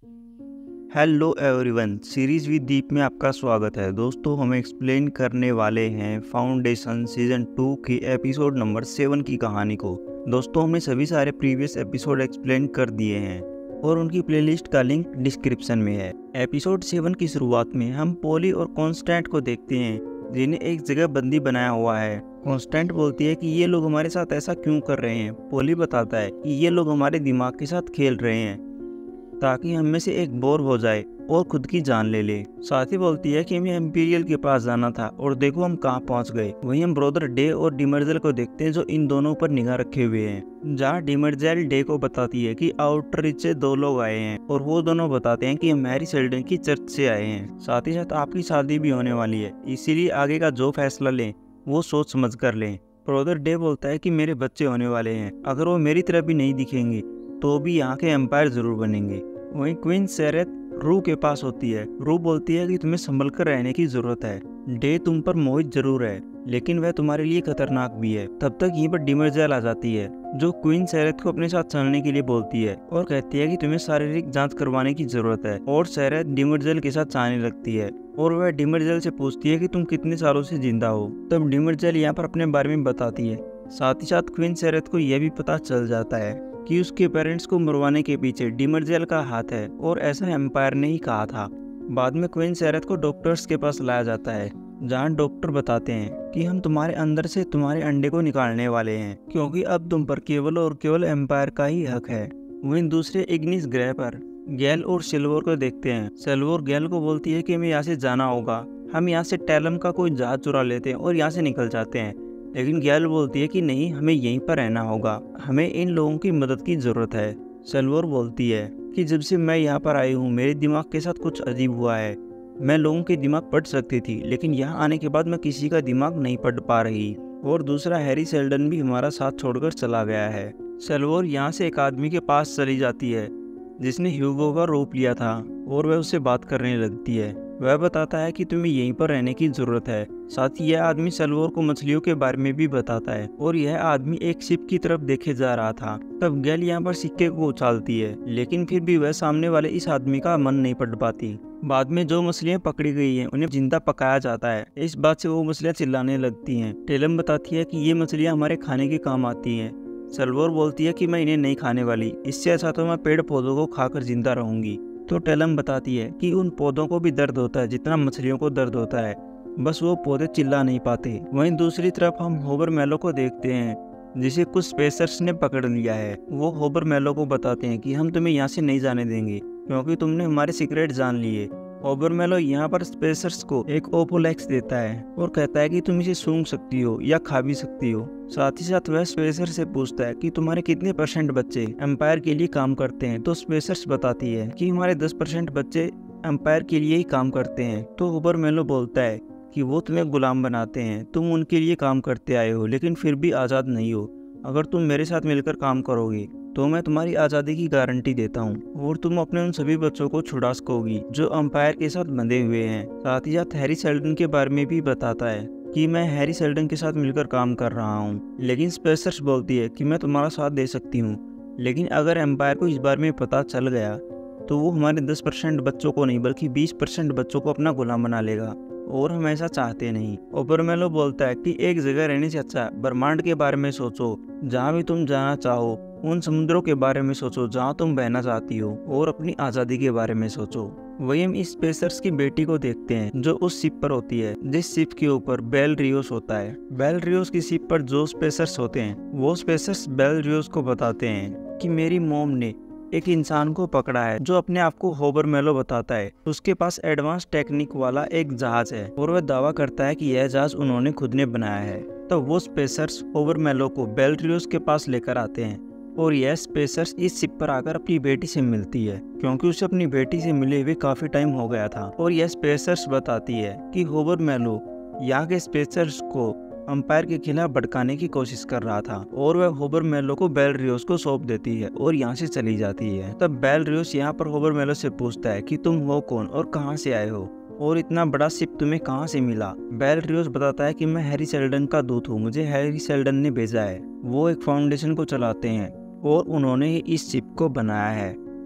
Hello everyone, series with Deep में आपका स्वागत है। दोस्तों, हम एक्सप्लेन करने वाले हैं फाउंडेशन सीजन 2 की एपिसोड नंबर 7 की कहानी को। दोस्तों, हमने सभी सारे प्रीवियस एपिसोड एक्सप्लेन कर दिए हैं और उनकी प्लेलिस्ट का लिंक डिस्क्रिप्शन में है। एपिसोड 7 की शुरुआत में हम पॉली और कॉन्स्टेंट को देखते हैं, जिन्हें एक जगह बंदी बनाया हुआ है। कॉन्स्टेंट बोलती है कि ये लोग हमारे साथ ऐसा क्यों कर रहे हैं। पॉली बताता है कि ये लोग हमारे दिमाग के साथ खेल रहे हैं ताकि हम में से एक बोर हो जाए और खुद की जान ले ले। साथ ही बोलती है कि हमें एम्पीरियल के पास जाना था और देखो हम कहाँ पहुँच गए। वहीं हम ब्रोदर डे और डिमर्जेल को देखते हैं, जो इन दोनों पर निगाह रखे हुए हैं। जहाँ डिमर्जेल डे को बताती है कि आउटर रिच से 2 लोग आए हैं और वो दोनों बताते हैं कि हम हैरी सेल्डन की चर्च से आए हैं। साथ ही साथ आपकी शादी भी होने वाली है, इसीलिए आगे का जो फैसला लें वो सोच समझ कर लें। ब्रोदर डे बोलता है कि मेरे बच्चे होने वाले हैं, अगर वो मेरी तरह भी नहीं दिखेंगे तो भी यहाँ के एम्पायर जरूर बनेंगे। वहीं क्वीन सेरेथ रू के पास होती है। रू बोलती है कि तुम्हें संभल कर रहने की जरूरत है। डे तुम पर मोहित जरूर है, लेकिन वह तुम्हारे लिए खतरनाक भी है। तब तक यहीं पर डिमर्जेल आ जाती है, जो क्वीन सेरेथ को अपने साथ चलने के लिए बोलती है और कहती है कि तुम्हें शारीरिक जांच करवाने की जरूरत है। और सेरेथ डिमर्जेल के साथ जाने लगती है और वह डिमर्जेल से पूछती है कि तुम कितने सालों से जिंदा हो। तब डिमर्जेल यहाँ पर अपने बारे में बताती है। साथ ही साथ क्वीन सेरेथ को यह भी पता चल जाता है कि उसके पेरेंट्स को मरवाने के पीछे डिमर्जेल का हाथ है और ऐसा एम्पायर ने ही कहा था। बाद में क्वीन सेरेथ को डॉक्टर्स के पास लाया जाता है, जहां डॉक्टर बताते हैं कि हम तुम्हारे अंदर से तुम्हारे अंडे को निकालने वाले हैं, क्योंकि अब तुम पर केवल और केवल एम्पायर का ही हक है। वहीं दूसरे इग्निस ग्रह पर गैल और सिल्वर को देखते हैं। सिल्वर गैल को बोलती है कि हमें यहाँ से जाना होगा, हम यहाँ से टैलम का कोई जहाज चुरा लेते हैं और यहाँ से निकल जाते हैं। लेकिन गैल बोलती है कि नहीं, हमें यहीं पर रहना होगा, हमें इन लोगों की मदद की जरूरत है। सिल्वर बोलती है कि जब से मैं यहाँ पर आई हूँ मेरे दिमाग के साथ कुछ अजीब हुआ है। मैं लोगों के दिमाग पढ़ सकती थी, लेकिन यहाँ आने के बाद मैं किसी का दिमाग नहीं पढ़ पा रही। और दूसरा हैरी सेल्डन भी हमारा साथ छोड़कर चला गया है। सिल्वर यहाँ से एक आदमी के पास चली जाती है जिसने ह्यूगो का रूप लिया था और वह उससे बात करने लगती है। वह बताता है कि तुम्हें यहीं पर रहने की जरूरत है। साथ ही यह आदमी सिल्वर को मछलियों के बारे में भी बताता है और यह आदमी एक शिप की तरफ देखे जा रहा था। तब गैल यहाँ पर सिक्के को उछालती है, लेकिन फिर भी वह सामने वाले इस आदमी का मन नहीं पढ़ पाती। बाद में जो मछलियाँ पकड़ी गई हैं उन्हें जिंदा पकाया जाता है। इस बात से वो मछलियाँ चिल्लाने लगती हैं। टेलम बताती है कि ये मछलियाँ हमारे खाने के काम आती हैं। सिल्वर बोलती है कि मैं इन्हें नहीं खाने वाली, इससे अच्छा तो मैं पेड़ पौधों को खाकर जिंदा रहूंगी। तो टेलम बताती है कि उन पौधों को भी दर्द होता है जितना मछलियों को दर्द होता है, बस वो पौधे चिल्ला नहीं पाते। वहीं दूसरी तरफ हम होबर मैलो को देखते हैं, जिसे कुछ स्पेसर्स ने पकड़ लिया है। वो होबर मैलो को बताते हैं कि हम तुम्हें यहाँ से नहीं जाने देंगे, क्योंकि तुमने हमारे सीक्रेट जान लिए। होबर मैलो यहाँ पर स्पेसर्स को एक ओपोलेक्स देता है और कहता है कि तुम इसे सूंघ सकती हो या खा भी सकती हो। साथ ही साथ वह स्पेसर से पूछता है कि तुम्हारे कितने % बच्चे एम्पायर के लिए काम करते हैं। तो स्पेसर्स बताती है कि हमारे 10% बच्चे एम्पायर के लिए ही काम करते हैं। तो होबर मैलो बोलता है कि वो तुम्हें गुलाम बनाते हैं, तुम उनके लिए काम करते आए हो लेकिन फिर भी आज़ाद नहीं हो। अगर तुम मेरे साथ मिलकर काम करोगे तो मैं तुम्हारी आज़ादी की गारंटी देता हूँ और तुम अपने उन सभी बच्चों को छुड़ा सकोगी जो एम्पायर के साथ बंधे हुए हैं। साथ ही साथ हैरी सेल्डन के बारे में भी बताता है कि मैं हैरी सेल्डन के साथ मिलकर काम कर रहा हूँ। लेकिन स्पेसर्स बोलती है कि मैं तुम्हारा साथ दे सकती हूँ, लेकिन अगर एम्पायर को इस बारे में पता चल गया तो वो हमारे 10% बच्चों को नहीं बल्कि 20% बच्चों को अपना गुलाम बना लेगा, और हम ऐसा चाहते नहीं। ओबरमेलो बोलता है कि एक जगह रहने से अच्छा ब्रह्मांड के बारे में सोचो, जहाँ भी तुम जाना चाहो। उन समुद्रों के बारे में सोचो जहाँ तुम बहना चाहती हो, और अपनी आज़ादी के बारे में सोचो। वही हम इस स्पेसर्स की बेटी को देखते हैं जो उस शिप पर होती है जिस शिप के ऊपर बेल रियोस होता है। बेल रियोस की शिप पर जो स्पेसर्स होते हैं वो स्पेसर्स बेल रियोस को बताते हैं कि मेरी मॉम ने एक इंसान को पकड़ा है जो अपने आप को होबर मैलो बताता है। उसके पास एडवांस टेक्निक वाला एक जहाज है और वह दावा करता है कि यह जहाज उन्होंने खुद ने बनाया है। तो वो स्पेसर्स होबर मैलो को बेल रियोस के पास लेकर आते हैं और यह स्पेसर्स इस शिप पर आकर अपनी बेटी से मिलती है, क्योंकि उसे अपनी बेटी से मिले हुए काफी टाइम हो गया था। और यह स्पेसर्स बताती है कि होबर मैलो यहाँ के स्पेसर्स को अंपायर के खिलाफ भड़काने की कोशिश कर रहा था, और वह होबर मैलो को बेल रियोस को सौंप देती है और यहाँ से चली जाती है। तब बेल रियोस यहाँ पर होबर मैलो से पूछता है कि तुम हो कौन और कहाँ से आए हो, और इतना बड़ा शिप तुम्हें कहाँ से मिला। बेल रियोस बताता है कि मैं हैरी सेल्डन का दूत हूँ, मुझे हैरी सेल्डन ने भेजा है। वो एक फाउंडेशन को चलाते हैं और उन्होंने इस शिप को बनाया है।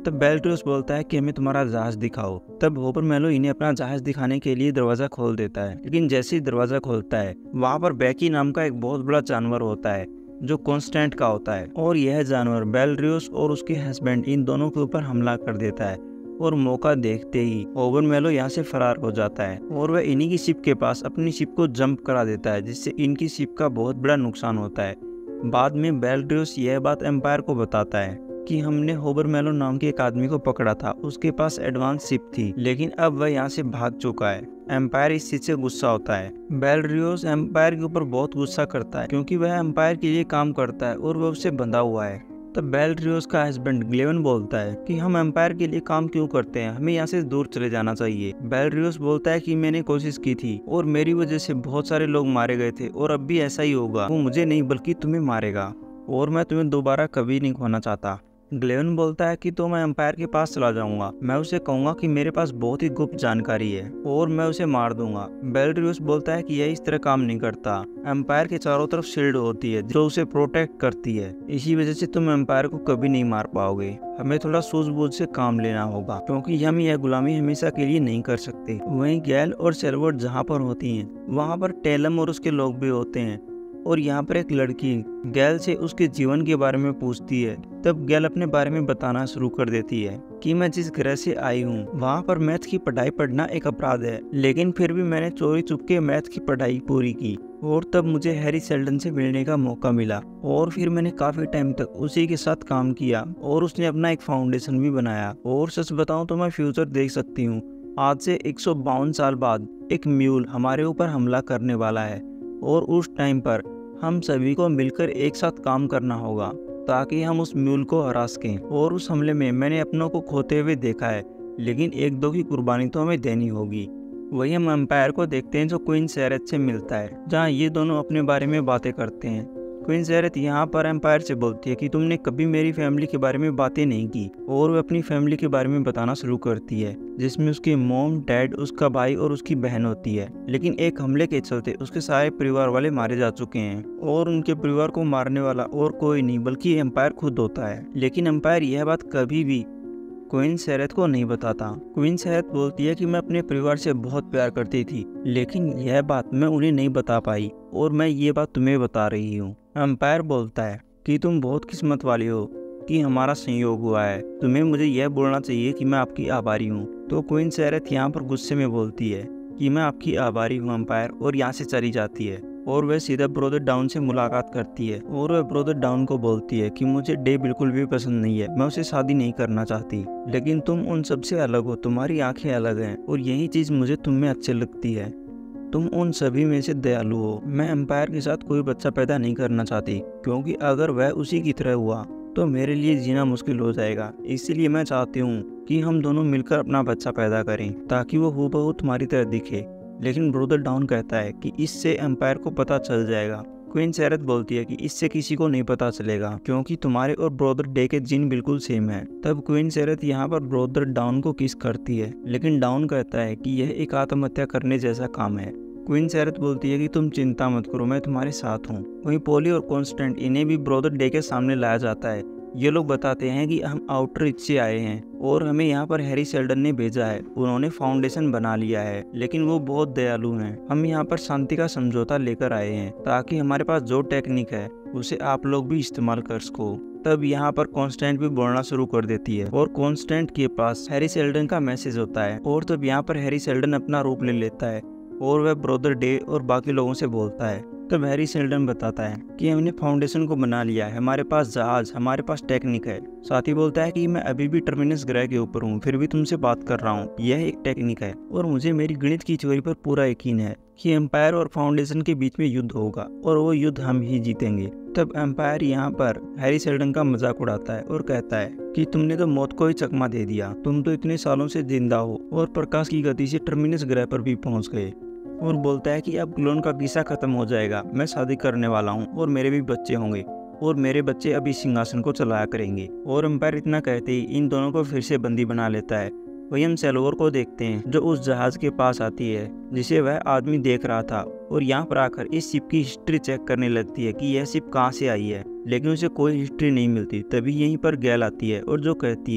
तब बेल्ट्रियस बोलता है कि हमें तुम्हारा जहाज दिखाओ। तब होबर मैलो इन्हें अपना जहाज दिखाने के लिए दरवाजा खोल देता है, लेकिन जैसे ही दरवाजा खोलता है वहाँ पर बैकी नाम का एक बहुत बड़ा जानवर होता है जो कॉन्स्टेंट का होता है, और यह जानवर बेल्ट्रियस और उसके हस्बैंड इन दोनों के ऊपर हमला कर देता है। और मौका देखते ही होबर मैलो यहाँ से फरार हो जाता है और वह इन्हीं की शिप के पास अपनी शिप को जंप करा देता है, जिससे इनकी शिप का बहुत बड़ा नुकसान होता है। बाद में बेल्ट्रियस यह बात एम्पायर को बताता है कि हमने होबर मैलो नाम के एक आदमी को पकड़ा था, उसके पास एडवांस शिप थी, लेकिन अब वह यहाँ से भाग चुका है। एम्पायर इस चीज से गुस्सा होता है। बेल्ट्रियस एम्पायर के ऊपर बहुत गुस्सा करता है क्योंकि वह एम्पायर के लिए काम करता है और वह उससे बंधा हुआ है। तब बेल्ट्रियस का हस्बैंड ग्लेवन बोलता है कि हम एम्पायर के लिए काम क्यों करते हैं, हमें यहाँ से दूर चले जाना चाहिए। बेल्ट्रियस बोलता है कि मैंने कोशिश की थी और मेरी वजह से बहुत सारे लोग मारे गए थे और अब भी ऐसा ही होगा। वो मुझे नहीं बल्कि तुम्हें मारेगा और मैं तुम्हें दोबारा कभी नहीं खोना चाहता। ग्लेवन बोलता है कि तो मैं एम्पायर के पास चला जाऊंगा, मैं उसे कहूंगा कि मेरे पास बहुत ही गुप्त जानकारी है और मैं उसे मार दूंगा। बेल्ट्रियस बोलता है कि यह इस तरह काम नहीं करता। एम्पायर के चारों तरफ शील्ड होती है जो उसे प्रोटेक्ट करती है, इसी वजह से तुम एम्पायर को कभी नहीं मार पाओगे। हमें थोड़ा सूझबूझ से काम लेना होगा क्योंकि हम यह गुलामी हमेशा के लिए नहीं कर सकते। वहीं गैल और सेल्वर्ट जहाँ पर होती हैं वहाँ पर टेलम और उसके लोग भी होते हैं और यहाँ पर एक लड़की गैल से उसके जीवन के बारे में पूछती है। तब गैल अपने बारे में बताना शुरू कर देती है कि मैं जिस ग्रह से आई हूँ वहाँ पर मैथ की पढ़ाई पढ़ना एक अपराध है, लेकिन फिर भी मैंने चोरी चुपके मैथ की पढ़ाई पूरी की और तब मुझे हैरी सेल्डन से मिलने का मौका मिला और फिर मैंने काफी टाइम तक उसी के साथ काम किया और उसने अपना एक फाउंडेशन भी बनाया। और सच बताऊं तो मैं फ्यूचर देख सकती हूँ। आज से 152 साल बाद एक म्यूल हमारे ऊपर हमला करने वाला है और उस टाइम पर हम सभी को मिलकर एक साथ काम करना होगा ताकि हम उस म्यूल को हरा सकें। और उस हमले में मैंने अपनों को खोते हुए देखा है, लेकिन एक दो की कुर्बानी तो हमें देनी होगी। वही हम एम्पायर को देखते हैं जो क्वीन सेरेथ से मिलता है, जहाँ ये दोनों अपने बारे में बातें करते हैं। क्वीन सेरेथ यहाँ पर एम्पायर से बोलती है कि तुमने कभी मेरी फैमिली के बारे में बातें नहीं की और वह अपनी फैमिली के बारे में बताना शुरू करती है, जिसमें उसकी मॉम, डैड, उसका भाई और उसकी बहन होती है। लेकिन एक हमले के चलते उसके सारे परिवार वाले मारे जा चुके हैं और उनके परिवार को मारने वाला और कोई नहीं बल्कि एम्पायर खुद होता है। लेकिन एम्पायर यह बात कभी भी क्वीन सेरेथ को नहीं बताता। क्वीन सेरेथ बोलती है कि मैं अपने परिवार से बहुत प्यार करती थी, लेकिन यह बात मैं उन्हें नहीं बता पाई और मैं ये बात तुम्हें बता रही हूँ। एम्पायर बोलता है कि तुम बहुत किस्मत वाली हो कि हमारा संयोग हुआ है, तुम्हें मुझे यह बोलना चाहिए कि मैं आपकी आभारी हूँ। तो क्वीन सेरेथ यहाँ पर गुस्से में बोलती है कि मैं आपकी आभारी हूँ एम्पायर, और यहाँ से चली जाती है। और वह सीधा ब्रोदर डाउन से मुलाकात करती है और वह ब्रोदर डाउन को बोलती है कि मुझे डे बिल्कुल भी पसंद नहीं है, मैं उसे शादी नहीं करना चाहती, लेकिन तुम उन सबसे अलग हो, तुम्हारी आंखें अलग हैं और यही चीज मुझे तुम में अच्छी लगती है, तुम उन सभी में से दयालु हो। मैं एम्पायर के साथ कोई बच्चा पैदा नहीं करना चाहती क्योंकि अगर वह उसी की तरह हुआ तो मेरे लिए जीना मुश्किल हो जाएगा। इसीलिए मैं चाहती हूँ कि हम दोनों मिलकर अपना बच्चा पैदा करें ताकि वो हूबहू तुम्हारी तरह दिखे। लेकिन ब्रोदर डाउन कहता है कि इससे एम्पायर को पता चल जाएगा। क्वीन सेरेथ बोलती है कि इससे किसी को नहीं पता चलेगा क्योंकि तुम्हारे और ब्रोदर डे के जीन बिल्कुल सेम है। तब क्वीन सेरेथ यहाँ पर ब्रोदर डाउन को किस करती है, लेकिन डाउन कहता है कि यह एक आत्महत्या करने जैसा काम है। क्वीन सेरेथ बोलती है कि तुम चिंता मत करो, मैं तुम्हारे साथ हूँ। वहीं पोली और कॉन्स्टेंट इन्हें भी ब्रोदर डे के सामने लाया जाता है। ये लोग बताते हैं कि हम आउटर रिच से आए हैं और हमें यहाँ पर हैरी सेल्डन ने भेजा है। उन्होंने फाउंडेशन बना लिया है, लेकिन वो बहुत दयालु हैं। हम यहाँ पर शांति का समझौता लेकर आए हैं ताकि हमारे पास जो टेक्निक है उसे आप लोग भी इस्तेमाल कर सको। तब यहाँ पर कॉन्स्टेंट भी बोलना शुरू कर देती है और कॉन्स्टेंट के पास हैरी सेल्डन का मैसेज होता है। और तब यहाँ पर हैरी सेल्डन अपना रूप ले लेता है और वह ब्रोदर डे और बाकी लोगों से बोलता है। तब हैरी सेल्डन बताता है कि हमने फाउंडेशन को बना लिया है, हमारे पास जहाज, हमारे पास टेक्निक है। साथ ही बोलता है कि मैं अभी भी टर्मिनस ग्रह के ऊपर हूँ, फिर भी तुमसे बात कर रहा हूँ, यह एक टेक्निक है और मुझे मेरी गणित की थ्योरी पर पूरा यकीन है कि एम्पायर और फाउंडेशन के बीच में युद्ध होगा और वो युद्ध हम ही जीतेंगे। तब एम्पायर यहाँ पर हैरी सेल्डन का मजाक उड़ाता है और कहता है कि तुमने तो मौत को ही चकमा दे दिया, तुम तो इतने सालों से जिंदा हो और प्रकाश की गति से टर्मिनस ग्रह पर भी पहुंच गए। और बोलता है कि अब क्लोन का किस्सा खत्म हो जाएगा, मैं शादी करने वाला हूँ और मेरे भी बच्चे होंगे और मेरे बच्चे अभी सिंहासन को चलाया करेंगे। और एम्पायर इतना कहते ही इन दोनों को फिर से बंदी बना लेता है। वही हम सेल्वर को देखते हैं जो उस जहाज के पास आती है जिसे वह आदमी देख रहा था और यहाँ पर आकर इस शिप की हिस्ट्री चेक करने लगती है कि यह शिप कहाँ से आई है, लेकिन उसे कोई हिस्ट्री नहीं मिलती। तभी यहीं पर गैल आती है और जो कहती है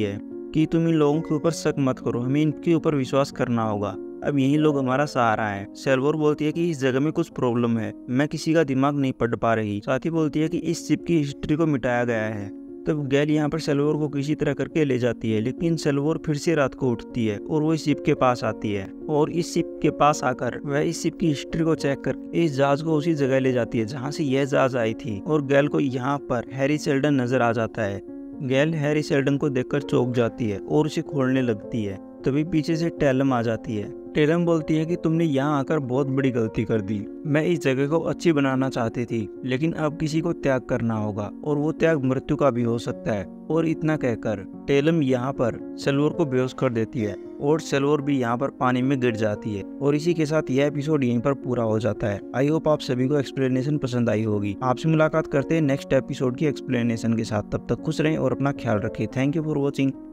कि तुम इन लोगों के ऊपर शक मत करो, हमें इनके ऊपर विश्वास करना होगा। अब यही लोग हमारा सहारा हैं। सेल्वर बोलती है कि इस जगह में कुछ प्रॉब्लम है, मैं किसी का दिमाग नहीं पढ़ पा रही। साथ ही बोलती है कि इस शिप की हिस्ट्री को मिटाया गया है। तब गैल यहाँ पर सेल्वर को किसी तरह करके ले जाती है, लेकिन सेल्वर फिर से रात को उठती है और वो इस शिप के पास आती है और इस शिप के पास आकर वह इस शिप की हिस्ट्री को चेक कर इस जहाज को उसी जगह ले जाती है जहाँ से यह जहाज आई थी। और गैल को यहाँ पर हैरी शेल्डन नजर आ जाता है। गैल हैरी शेल्डन को देखकर चौंक जाती है और उसे खोलने लगती है। तभी पीछे से टेलम आ जाती है। टेलम बोलती है कि तुमने यहाँ आकर बहुत बड़ी गलती कर दी। मैं इस जगह को अच्छी बनाना चाहती थी, लेकिन अब किसी को त्याग करना होगा और वो त्याग मृत्यु का भी हो सकता है। और इतना कहकर टेलम यहाँ पर सेल्वर को बेहोश कर देती है और सेल्वर भी यहाँ पर पानी में गिर जाती है। और इसी के साथ यह एपिसोड यहीं पर पूरा हो जाता है। आई होप आप सभी को एक्सप्लेनेशन पसंद आई होगी। आपसे मुलाकात करते हैं नेक्स्ट एपिसोड की एक्सप्लेनेशन के साथ। तब तक खुश रहें और अपना ख्याल रखें। Thank you for watching.